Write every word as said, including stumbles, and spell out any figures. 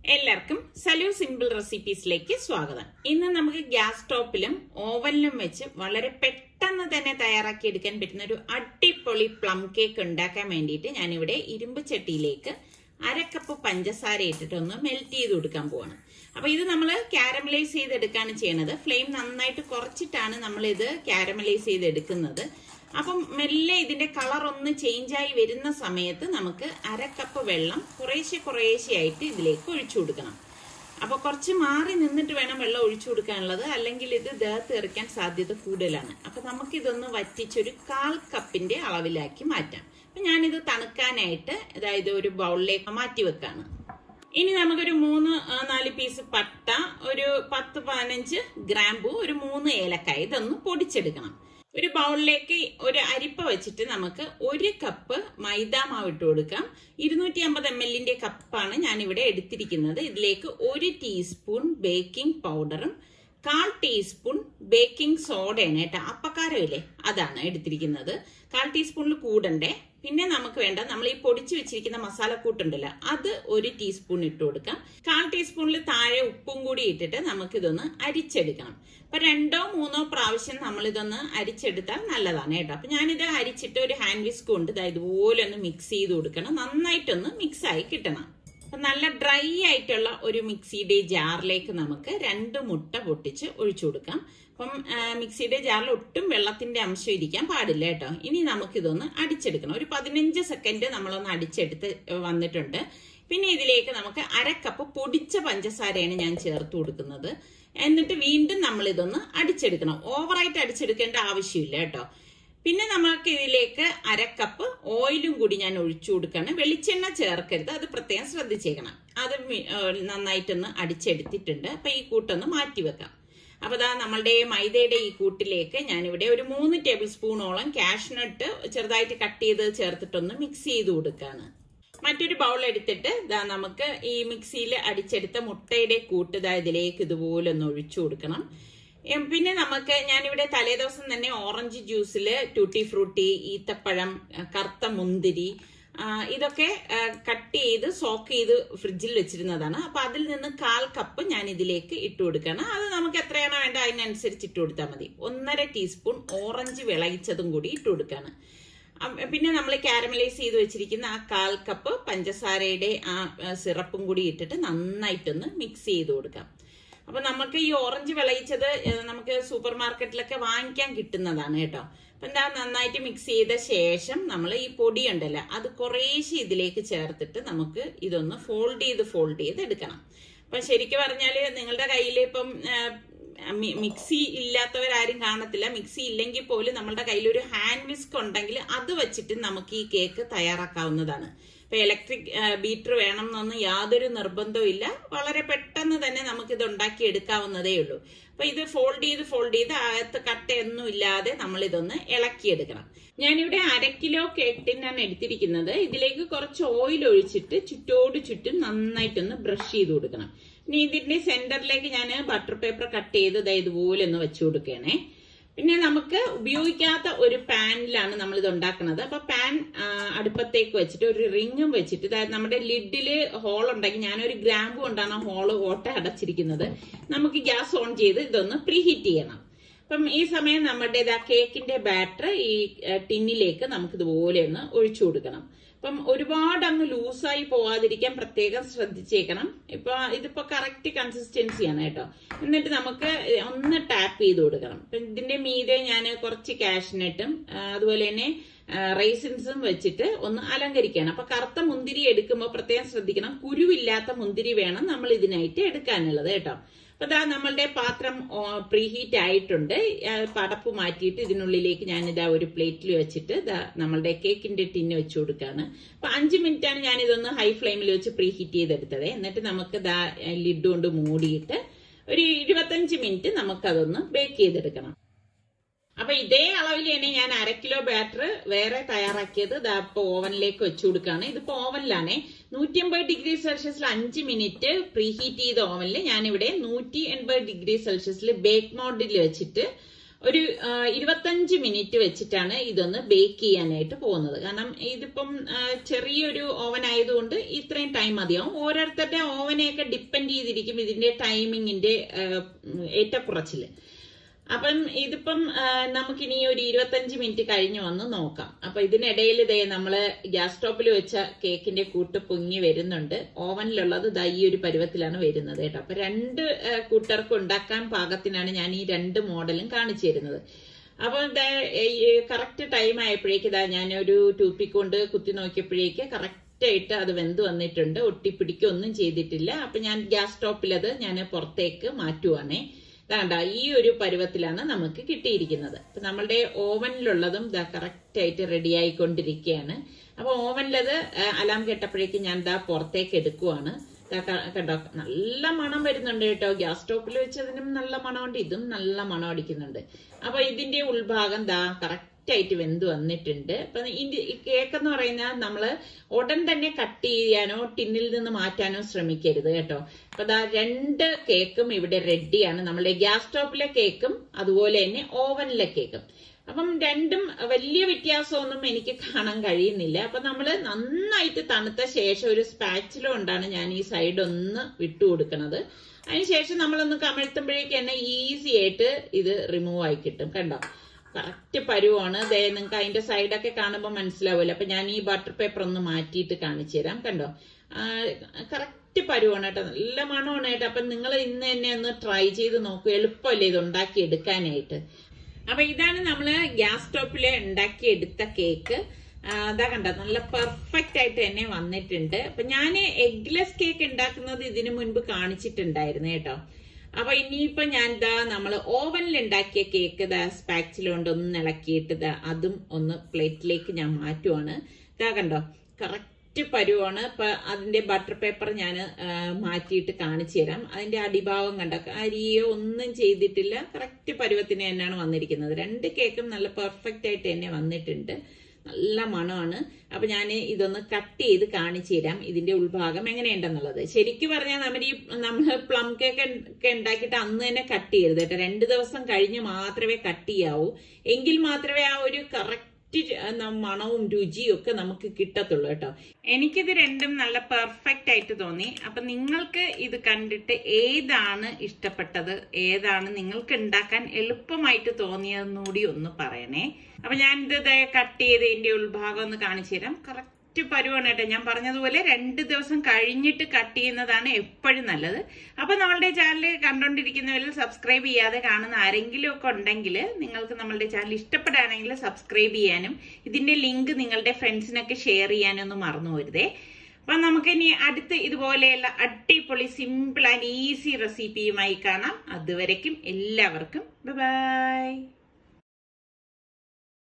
എല്ലാവർക്കും സലു സിമ്പിൾ റെസിപ്പീസിലേക്ക് സ്വാഗതം. ഇന്ന് നമുക്ക് ഗ്യാസ് സ്റ്റോപ്പിലും ഓവനിലും വെച്ച് വളരെ പെട്ടെന്ന് തന്നെ തയ്യാറാക്കി എടുക്കാൻ പറ്റുന്ന ഒരു അടിപൊളി പ്ലം കേക്ക് ഉണ്ടാക്കാൻ വേണ്ടിയിട്ട് ഞാനിവിടെ ഇരുമ്പ് ചട്ടിയിലേക്ക് അര കപ്പ് പഞ്ചസാര ഇട്ടിട്ട് ഒന്ന് മെൽറ്റ് ചെയ്ത് കൊടുക്കാൻ പോവാണ്. അപ്പൊ ഇത് നമ്മൾ കാരമലൈസ് ചെയ്തെടുക്കാണ് ചെയ്യണത്. ഫ്ലെയിം നന്നായിട്ട് കുറച്ചിട്ടാണ് നമ്മൾ ഇത് കാരമലൈസ് ചെയ്തെടുക്കുന്നത്. അപ്പം മെല്ലെ ഇതിന്റെ കളർ ഒന്ന് ചേഞ്ച് ആയി വരുന്ന സമയത്ത് നമുക്ക് അര കപ്പ് വെള്ളം കുറേശ്ശെ കുറേശ്ശെ ആയിട്ട് ഇതിലേക്ക് ഒഴിച്ചു കൊടുക്കണം. അപ്പൊ കുറച്ച് മാറി നിന്നിട്ട് വേണം വെള്ളം ഒഴിച്ചു കൊടുക്കാനുള്ളത്, അല്ലെങ്കിൽ ഇത് ദേഹത്ത് എറിക്കാൻ സാധ്യത കൂടുതലാണ്. അപ്പൊ നമുക്കിതൊന്ന് വറ്റിച്ചൊരു കാൽ കപ്പിന്റെ അളവിലാക്കി മാറ്റാം. അപ്പൊ ഞാനിത് തണുക്കാനായിട്ട് അതായത് ഒരു ബൗളിലേക്ക് മാറ്റി വെക്കാണ്. ഇനി നമുക്കൊരു മൂന്ന് നാല് പീസ് പട്ട, ഒരു പത്ത് പതിനഞ്ച് ഗ്രാമ്പൂ, ഒരു മൂന്ന് ഏലക്കായ ഇതൊന്ന് പൊടിച്ചെടുക്കണം. ഒരു ബൗളിലേക്ക് ഒരു അരിപ്പ വെച്ചിട്ട് നമുക്ക് ഒരു കപ്പ് മൈദാ മാവ് ഇട്ട് കൊടുക്കാം. ഇരുന്നൂറ്റി അമ്പത് എം എല്ലിന്റെ കപ്പാണ് ഞാനിവിടെ എടുത്തിരിക്കുന്നത്. ഇതിലേക്ക് ഒരു ടീസ്പൂൺ ബേക്കിംഗ് പൗഡറും കാൽ ടീസ്പൂൺ ബേക്കിംഗ് സോഡയാണ് കേട്ടോ, അപ്പക്കാരമില്ലേ അതാണ് എടുത്തിരിക്കുന്നത്. കാൽ ടീസ്പൂണിൽ കൂടണ്ടേ. പിന്നെ നമുക്ക് വേണ്ട നമ്മൾ ഈ പൊടിച്ചു വെച്ചിരിക്കുന്ന മസാലക്കൂട്ടുണ്ടല്ലോ അത് ഒരു ടീസ്പൂൺ ഇട്ട് കൊടുക്കാം. കാൽ ടീസ്പൂണിൽ താഴെ ഉപ്പും കൂടി ഇട്ടിട്ട് നമുക്കിതൊന്ന് അരിച്ചെടുക്കണം. അപ്പൊ രണ്ടോ മൂന്നോ പ്രാവശ്യം നമ്മൾ ഇതൊന്ന് അരിച്ചെടുത്താൽ നല്ലതാണ് കേട്ടോ. അപ്പൊ ഞാനിത് അരിച്ചിട്ട് ഒരു ഹാൻഡ് വിസ്ക് കൊണ്ട് ഇതുപോലെ ഒന്ന് മിക്സ് ചെയ്ത് കൊടുക്കണം. നന്നായിട്ടൊന്ന് മിക്സ് ആയി കിട്ടണം. അപ്പൊ നല്ല ഡ്രൈ ആയിട്ടുള്ള ഒരു മിക്സിയുടെ ജാറിലേക്ക് നമുക്ക് രണ്ട് മുട്ട പൊട്ടിച്ച് ഒഴിച്ചു കൊടുക്കാം. അപ്പം മിക്സിയുടെ ജാറിൽ ഒട്ടും വെള്ളത്തിന്റെ അംശം ഇരിക്കാൻ പാടില്ല കേട്ടോ. ഇനി നമുക്കിതൊന്ന് അടിച്ചെടുക്കണം. ഒരു പതിനഞ്ച് സെക്കൻഡ് നമ്മളൊന്ന് അടിച്ചെടുത്ത് വന്നിട്ടുണ്ട്. പിന്നെ ഇതിലേക്ക് നമുക്ക് അര കപ്പ് പൊടിച്ച പഞ്ചസാരയാണ് ഞാൻ ചേർത്ത് കൊടുക്കുന്നത്. എന്നിട്ട് വീണ്ടും നമ്മൾ ഇതൊന്ന് അടിച്ചെടുക്കണം. ഓവറായിട്ട് അടിച്ചെടുക്കേണ്ട ആവശ്യമില്ല കേട്ടോ. പിന്നെ നമുക്ക് ഇതിലേക്ക് അര കപ്പ് ഓയിലും കൂടി ഞാൻ ഒഴിച്ചു കൊടുക്കണം. വെളിച്ചെണ്ണ ചേർക്കരുത്, അത് പ്രത്യേകം ശ്രദ്ധിച്ചേക്കണം. അത് നന്നായിട്ടൊന്ന് അടിച്ചെടുത്തിട്ടുണ്ട്. അപ്പൊ ഈ കൂട്ടൊന്ന് മാറ്റി വെക്കാം. അപ്പൊ ദാ നമ്മളുടെ മൈദയുടെ ഈ കൂട്ടിലേക്ക് ഞാനിവിടെ ഒരു മൂന്ന് ടേബിൾ സ്പൂണോളം കാഷ്നട്ട് ചെറുതായിട്ട് കട്ട് ചെയ്ത് ചേർത്തിട്ടൊന്ന് മിക്സ് ചെയ്ത് കൊടുക്കാണ്. മറ്റൊരു ബൗൾ എടുത്തിട്ട് ദാ നമുക്ക് ഈ മിക്സിയിൽ അടിച്ചെടുത്ത മുട്ടയുടെ കൂട്ട് ദാ ഇതിലേക്ക് ഇതുപോലെ ഒന്ന് ഒഴിച്ചു കൊടുക്കണം. പിന്നെ നമുക്ക് ഞാനിവിടെ തലേദിവസം തന്നെ ഓറഞ്ച് ജ്യൂസില് ടൂട്ടി ഫ്രൂട്ടി, ഈത്തപ്പഴം, കറുത്ത മുന്തിരി ഇതൊക്കെ കട്ട് ചെയ്ത് സോക്ക് ചെയ്ത് ഫ്രിഡ്ജിൽ വെച്ചിരുന്നതാണ്. അപ്പൊ അതിൽ നിന്ന് കാൽ കപ്പ് ഞാൻ ഇതിലേക്ക് ഇട്ട് കൊടുക്കണം. അത് നമുക്ക് എത്രയാണോ വേണ്ട അതിനനുസരിച്ച് ഇട്ട് കൊടുത്താൽ മതി. ഒന്നര ടീസ്പൂൺ ഓറഞ്ച് വിളയിച്ചതും കൂടി ഇട്ട് കൊടുക്കാണ്. പിന്നെ നമ്മൾ കാരമലൈസ് ചെയ്ത് വെച്ചിരിക്കുന്ന ആ കാൽ കപ്പ് പഞ്ചസാരയുടെ ആ സിറപ്പും കൂടി ഇട്ടിട്ട് നന്നായിട്ടൊന്ന് മിക്സ് ചെയ്ത് കൊടുക്കാം. അപ്പൊ നമുക്ക് ഈ ഓറഞ്ച് വിളയിച്ചത് നമുക്ക് സൂപ്പർ മാർക്കറ്റിലൊക്കെ വാങ്ങിക്കാൻ കിട്ടുന്നതാണ് കേട്ടോ. അപ്പൊ എന്താ നന്നായിട്ട് മിക്സ് ചെയ്ത ശേഷം നമ്മൾ ഈ പൊടി ഉണ്ടല്ലോ അത് കുറേശ്ശെ ഇതിലേക്ക് ചേർത്തിട്ട് നമുക്ക് ഇതൊന്ന് ഫോൾഡ് ചെയ്ത് ഫോൾഡ് ചെയ്ത് എടുക്കണം. അപ്പൊ ശരിക്കും പറഞ്ഞാല് നിങ്ങളുടെ കയ്യിൽ ഇപ്പം മിക്സി ഇല്ലാത്തവരാരും കാണത്തില്ല. മിക്സി ഇല്ലെങ്കിൽ പോലും നമ്മളുടെ കയ്യിൽ ഒരു ഹാൻഡ് വിസ്ക് ഉണ്ടെങ്കിൽ അത് വെച്ചിട്ട് നമുക്ക് ഈ കേക്ക് തയ്യാറാക്കാവുന്നതാണ്. ഇപ്പൊ ഇലക്ട്രിക് ബീറ്റർ വേണം എന്നൊന്നും യാതൊരു നിർബന്ധവും ഇല്ല. വളരെ പെട്ടെന്ന് തന്നെ നമുക്ക് ഇത് ഉണ്ടാക്കി എടുക്കാവുന്നതേ ഉള്ളൂ. അപ്പൊ ഇത് ഫോൾഡ് ചെയ്ത് ഫോൾഡ് ചെയ്ത് അകത്ത് കട്ടയൊന്നും ഇല്ലാതെ നമ്മൾ ഇതൊന്ന് ഇളക്കിയെടുക്കണം. ഞാനിവിടെ അര കിലോ കേക്ക് ടിന്നാണ് എടുത്തിരിക്കുന്നത്. ഇതിലേക്ക് കുറച്ച് ഓയിൽ ഒഴിച്ചിട്ട് ചുറ്റോട് ചുറ്റും നന്നായിട്ടൊന്ന് ബ്രഷ് ചെയ്ത് കൊടുക്കണം. ഇനി ഇതിന്റെ സെന്ററിലേക്ക് ഞാൻ ബട്ടർ പേപ്പർ കട്ട് ചെയ്ത് ഇതുപോലെ ഒന്ന് വെച്ചു കൊടുക്കണേ. പിന്നെ നമുക്ക് ഉപയോഗിക്കാത്ത ഒരു പാനിലാണ് നമ്മൾ ഇത് ഉണ്ടാക്കുന്നത്. അപ്പൊ പാൻ അടുപ്പത്തേക്ക് വെച്ചിട്ട് ഒരു റിങ്ങും വെച്ചിട്ട് അതായത് നമ്മുടെ ലിഡില് ഹോൾ ഉണ്ടെങ്കിൽ ഞാനൊരു ഗ്രാമ്പ് കൊണ്ടാണ് ഹോള് ഓട്ട അടച്ചിരിക്കുന്നത്. നമുക്ക് ഗ്യാസ് ഓൺ ചെയ്ത് ഇതൊന്ന് പ്രീഹീറ്റ് ചെയ്യണം. അപ്പം ഈ സമയം നമ്മുടെ ഇതാ കേക്കിന്റെ ബാറ്റർ ഈ ടിന്നിലേക്ക് നമുക്ക് ഇതുപോലെ ഒന്ന് ഒഴിച്ചു കൊടുക്കണം. അപ്പം ഒരുപാട് അങ്ങ് ലൂസായി പോവാതിരിക്കാൻ പ്രത്യേകം ശ്രദ്ധിച്ചേക്കണം. ഇപ്പൊ ഇതിപ്പോ കറക്റ്റ് കൺസിസ്റ്റൻസിയാണ് കേട്ടോ. എന്നിട്ട് നമുക്ക് ഒന്ന് ടാപ്പ് ചെയ്ത് കൊടുക്കണം. ഇതിന്റെ മീതെ ഞാൻ കുറച്ച് കാഷ്നട്ടും അതുപോലെ തന്നെ റൈസിൻസും വെച്ചിട്ട് ഒന്ന് അലങ്കരിക്കണം. അപ്പൊ കറുത്ത മുന്തിരി എടുക്കുമ്പോൾ പ്രത്യേകം ശ്രദ്ധിക്കണം, കുരുവില്ലാത്ത മുന്തിരി വേണം നമ്മൾ ഇതിനായിട്ട് എടുക്കാനുള്ളത് കേട്ടോ. അപ്പൊ ദാ നമ്മളുടെ പാത്രം പ്രീഹീറ്റ് ആയിട്ടുണ്ട്. പടപ്പ് മാറ്റിയിട്ട് ഇതിനുള്ളിലേക്ക് ഞാനിതാ ഒരു പ്ലേറ്റിൽ വെച്ചിട്ട് ദാ നമ്മളുടെ കേക്കിന്റെ ടിന്ന് വെച്ചു കൊടുക്കാണ്. അപ്പൊ അഞ്ച് മിനിറ്റ് ആണ് ഞാൻ ഇതൊന്ന് ഹൈ ഫ്ലെയിമിൽ വെച്ച് പ്രീഹീറ്റ് ചെയ്തെടുത്തത്. എന്നിട്ട് നമുക്ക് ദാ ലിഡ് കൊണ്ട് മൂടിയിട്ട് ഒരു ഇരുപത്തഞ്ച് മിനിറ്റ് നമുക്കതൊന്ന് ബേക്ക് ചെയ്തെടുക്കണം. അപ്പൊ ഇതേ അളവിൽ തന്നെ ഞാൻ അര കിലോ ബാറ്റർ വേറെ തയ്യാറാക്കിയത് ദാ ഇപ്പൊ ഓവനിലേക്ക് വെച്ചു കൊടുക്കുകയാണ്. ഇതിപ്പോ ഓവനിലാണേ നൂറ്റി അമ്പത് ഡിഗ്രി സെൽഷ്യസിൽ അഞ്ച് മിനിറ്റ് പ്രീഹീറ്റ് ചെയ്ത ഓവനിൽ ഞാനിവിടെ നൂറ്റി എൺപത് ഡിഗ്രി സെൽഷ്യസിൽ ബേക്ക് മോഡിൽ വെച്ചിട്ട് ഒരു ഇരുപത്തഞ്ച് മിനിറ്റ് വെച്ചിട്ടാണ് ഇതൊന്ന് ബേക്ക് ചെയ്യാനായിട്ട് പോകുന്നത്. കാരണം ഇതിപ്പം ചെറിയൊരു ഓവൻ ആയതുകൊണ്ട് ഇത്രയും ടൈം മതിയാവും. ഓരോരുത്തരുടെ ഓവനെയൊക്കെ ഡിപ്പെൻഡ് ചെയ്തിരിക്കും ഇതിന്റെ ടൈമിങ്ങിന്റെ ഏറ്റക്കുറച്ചില്. അപ്പം ഇതിപ്പം നമുക്കിനി ഒരു ഇരുപത്തഞ്ച് മിനിറ്റ് കഴിഞ്ഞ് വന്ന് നോക്കാം. അപ്പൊ ഇതിനിടയിൽ ഇതേ നമ്മള് ഗ്യാസ് സ്റ്റോപ്പിൽ വെച്ച കേക്കിന്റെ കൂട്ട് പൊങ്ങി വരുന്നുണ്ട്. ഓവനിലുള്ളത് ദാ ഈ ഒരു പരുവത്തിലാണ് വരുന്നത് കേട്ടോ. അപ്പൊ രണ്ട് കൂട്ടർക്ക് ഉണ്ടാക്കാൻ പാകത്തിനാണ് ഞാൻ ഈ രണ്ട് മോഡലും കാണിച്ചു തരുന്നത്. അപ്പൊ കറക്റ്റ് ടൈം ആയപ്പോഴേക്ക് ഇതാ ഞാനൊരു ടൂത്ത്പിക്ക് കൊണ്ട് കുത്തി നോക്കിയപ്പോഴേക്ക് കറക്റ്റ് ആയിട്ട് അത് വെന്ത് വന്നിട്ടുണ്ട്. ഒട്ടിപ്പിടിക്കൊന്നും ചെയ്തിട്ടില്ല. അപ്പൊ ഞാൻ ഗ്യാസ് സ്റ്റോപ്പിൽ അത് ഞാൻ പുറത്തേക്ക് മാറ്റുവാണേ. വേണ്ട, ഈ ഒരു പരുവത്തിലാണ് നമുക്ക് കിട്ടിയിരിക്കുന്നത്. അപ്പൊ നമ്മളുടെ ഓവനിലുള്ളതും ഇതാ കറക്റ്റ് ആയിട്ട് റെഡി ആയിക്കൊണ്ടിരിക്കുകയാണ്. അപ്പൊ ഓവനിലത് അലാം കേട്ടപ്പോഴേക്കും ഞാൻ ദാ പുറത്തേക്ക് എടുക്കുവാണ്. കണ്ടോ, നല്ല മണം വരുന്നുണ്ട് കേട്ടോ. ഗ്യാസ് സ്റ്റോപ്പിൽ വെച്ചതിനും നല്ല മണമുണ്ട്, ഇതും നല്ല മണം അടിക്കുന്നുണ്ട്. അപ്പൊ ഇതിന്റെ ഉൾഭാഗം ദാ കറക്റ്റ് ആയിട്ട് വെന്ത് വന്നിട്ടുണ്ട്. അപ്പൊ ഈ കേക്ക് എന്ന് പറയുന്നത് നമ്മള് ഉടൻ തന്നെ കട്ട് ചെയ്യാനോ ടിന്നിൽ നിന്ന് മാറ്റാനോ ശ്രമിക്കരുത് കേട്ടോ. അപ്പൊ ദാ രണ്ട് കേക്കും ഇവിടെ റെഡിയാണ്. നമ്മളുടെ ഗ്യാസ് സ്റ്റോപ്പിലെ കേക്കും അതുപോലെ തന്നെ ഓവനിലെ കേക്കും. അപ്പം രണ്ടും വലിയ വ്യത്യാസമൊന്നും എനിക്ക് കാണാൻ കഴിയുന്നില്ല. അപ്പൊ നമ്മള് നന്നായിട്ട് തണുത്ത ശേഷം ഒരു സ്പാച്ചില കൊണ്ടാണ് ഞാൻ ഈ സൈഡ് ഒന്ന് വിട്ടുകൊടുക്കുന്നത്. അതിനുശേഷം നമ്മളൊന്ന് കമഴ്ത്തുമ്പോഴേക്ക് തന്നെ ഈസി ആയിട്ട് ഇത് റിമൂവ് ആയി കിട്ടും. കണ്ടോ, കറക്റ്റ് പരുവാണ്. ദേ നിങ്ങൾക്ക് അതിന്റെ സൈഡൊക്കെ കാണുമ്പോൾ മനസ്സിലാവില്ല. അപ്പൊ ഞാൻ ഈ ബട്ടർ പേപ്പർ ഒന്ന് മാറ്റിയിട്ട് കാണിച്ചു തരാം. കണ്ടോ, കറക്റ്റ് പരുവാണ് കേട്ടോ. നല്ല മണമാണ് കേട്ടോ. അപ്പൊ നിങ്ങൾ ഇന്ന് തന്നെ ഒന്ന് ട്രൈ ചെയ്ത് നോക്കൂ. എളുപ്പമല്ലേ ഇത് ഉണ്ടാക്കി എടുക്കാനായിട്ട്. അപ്പൊ ഇതാണ് നമ്മള് ഗ്യാസ് സ്റ്റോപ്പില് ഉണ്ടാക്കി എടുത്ത കേക്ക്. അതാ കണ്ട, നല്ല പെർഫെക്റ്റ് ആയിട്ട് തന്നെ വന്നിട്ടുണ്ട്. അപ്പൊ ഞാൻ എഗ്ലെസ് കേക്ക് ഉണ്ടാക്കുന്നത് ഇതിനു മുൻപ് കാണിച്ചിട്ടുണ്ടായിരുന്നു കേട്ടോ. അപ്പൊ ഇനിയിപ്പോ ഞാൻ ഇതാ നമ്മള് ഓവനിൽ ഉണ്ടാക്കിയ കേക്ക് ഇതാ സ്പാച്ചിലുകൊണ്ട് ഒന്ന് ഇളക്കിയിട്ട് ഇതാ അതും ഒന്ന് പ്ലേറ്റിലേക്ക് ഞാൻ മാറ്റുവാണ്. ഇതാ കണ്ടോ, കറക്റ്റ് പരുവാണ്. ഇപ്പൊ അതിന്റെ ബട്ടർ പേപ്പർ ഞാൻ മാറ്റിയിട്ട് കാണിച്ചു തരാം. അതിന്റെ അടിഭാഗം കണ്ടോ, അരിയോ ഒന്നും ചെയ്തിട്ടില്ല. കറക്റ്റ് പരുവത്തിന് തന്നെയാണ് വന്നിരിക്കുന്നത്. രണ്ട് കേക്കും നല്ല പെർഫെക്റ്റ് ആയിട്ട് തന്നെ വന്നിട്ടുണ്ട്. നല്ല മണമാണ്. അപ്പൊ ഞാൻ ഇതൊന്ന് കട്ട് ചെയ്ത് കാണിച്ചു തരാം ഇതിന്റെ ഉൾഭാഗം എങ്ങനെയുണ്ടെന്നുള്ളത്. ശരിക്കും പറഞ്ഞാൽ നമ്മൾ ഈ നമ്മൾ പ്ലം കേക്ക് ഒക്കെ ഉണ്ടാക്കിയിട്ട് അന്ന് തന്നെ കട്ട് ചെയ്യരുത് കേട്ടോ. രണ്ട് ദിവസം കഴിഞ്ഞ് മാത്രമേ കട്ട് ചെയ്യാവൂ. എങ്കിൽ മാത്രമേ ആ ഒരു കറക്റ്റ് മണവും രുചിയും ഒക്കെ നമുക്ക് കിട്ടത്തുള്ളൂ കേട്ടോ. എനിക്കിത് രണ്ടും നല്ല പെർഫെക്റ്റ് ആയിട്ട് തോന്നി. അപ്പൊ നിങ്ങൾക്ക് ഇത് കണ്ടിട്ട് ഏതാണ് ഇഷ്ടപ്പെട്ടത്, ഏതാണ് നിങ്ങൾക്ക് ഉണ്ടാക്കാൻ എളുപ്പമായിട്ട് തോന്നിയതെന്നുകൂടി ഒന്ന് പറയണേ. അപ്പൊ ഞാൻ ഇത് കട്ട് ചെയ്ത് ഇതിന്റെ ഉൾഭാഗം ഒന്ന് കാണിച്ചു തരാം. കറക്റ്റ് പരുവാണ് കേട്ടോ. ഞാൻ പറഞ്ഞതുപോലെ രണ്ട് ദിവസം കഴിഞ്ഞിട്ട് കട്ട് ചെയ്യുന്നതാണ് എപ്പോഴും നല്ലത്. അപ്പൊ നമ്മളുടെ ചാനൽ കണ്ടോണ്ടിരിക്കുന്നവരിൽ സബ്സ്ക്രൈബ് ചെയ്യാതെ കാണുന്ന ആരെങ്കിലും ഒക്കെ ഉണ്ടെങ്കിൽ നിങ്ങൾക്ക് നമ്മളുടെ ചാനൽ ഇഷ്ടപ്പെടുകയാണെങ്കിൽ സബ്സ്ക്രൈബ് ചെയ്യാനും ഇതിന്റെ ലിങ്ക് നിങ്ങളുടെ ഫ്രണ്ട്സിനൊക്കെ ഷെയർ ചെയ്യാനും ഒന്നും മറന്നു പോരുതേ. അപ്പൊ നമുക്ക് ഇനി അടുത്ത് ഇതുപോലെയുള്ള അടിപൊളി സിമ്പിൾ ആൻഡ് ഈസി റെസിപ്പിയുമായി കാണാം. അതുവരയ്ക്കും എല്ലാവർക്കും ബൈ ബൈ.